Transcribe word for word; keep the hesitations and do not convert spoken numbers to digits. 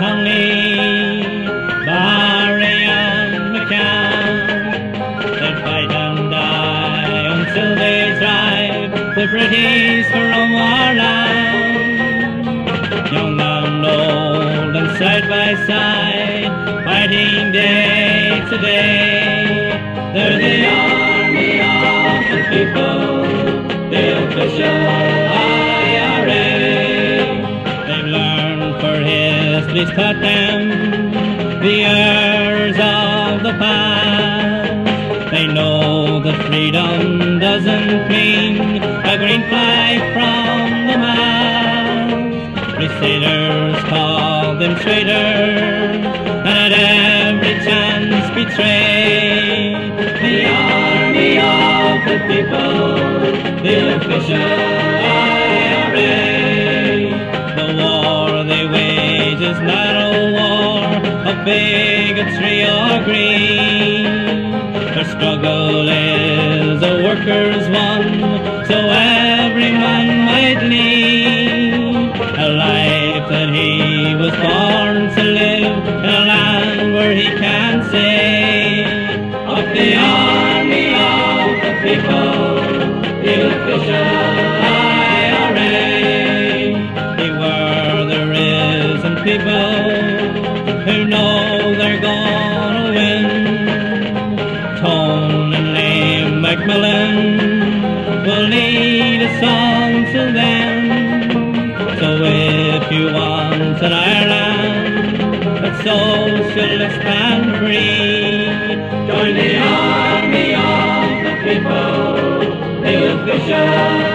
Conley, Barry and McCann. They'd fight and die until they drive the British from our land. Young and old and side by side, fighting day to day. They're the army of the people, the official I R A. They've learned for history's taught them the errors of the past. They know that freedom doesn't mean a green flag from the mast. Crusaders call them traitors, and at every chance betray the army of the people, the official I R A. The war they wage is not a war of bigotry or greed. Their struggle is a workers' one, so every man might lead a life that he was born to live, in a land where he can say, of the army of the people, the official I R A. Beware, there isn't people who know they're gonna win. Tone and Liam Macmillan will lead a song to them. So if you want an Ireland that's socialist and free, join the army of the people, the official